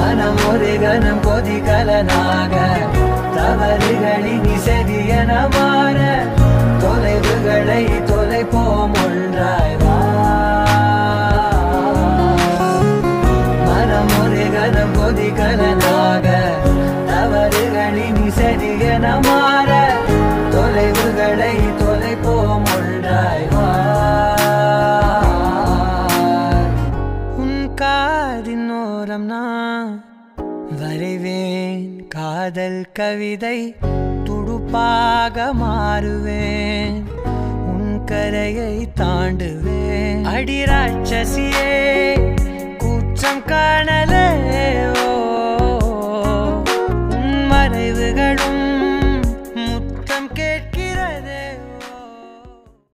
மனம் ஒரு கணம் கொதிகலனாக தவறுகளின் இசையன மாற தொலைவுகளை தொலைப்போம் ஒன்றாய் வா. மனம் ஒரு கணம் கொதிகலனாக தவறுகளின் இசையன மாற தொலைவுகளை தொலைப்போம் ஒன்றாய் வா. உன் காதின் ஓரம் நான் வரைவேன் காதல் கவிதை துடுப்பாக மாறுவேன் உன் கரையை தாண்டுவேன். அடி ராட்சசியே கூச்சம் காணலே